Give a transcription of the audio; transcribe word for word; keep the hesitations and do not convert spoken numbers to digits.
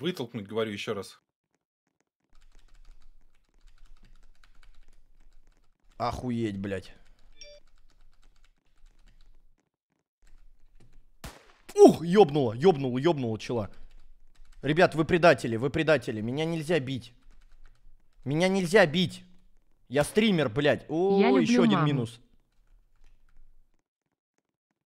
Вытолкнуть, говорю еще раз. Охуеть, блядь. Ух, ёбнуло, ёбнуло, ёбнуло, чела. Ребят, вы предатели, вы предатели. Меня нельзя бить. Меня нельзя бить. Я стример, блядь. О, еще один минус.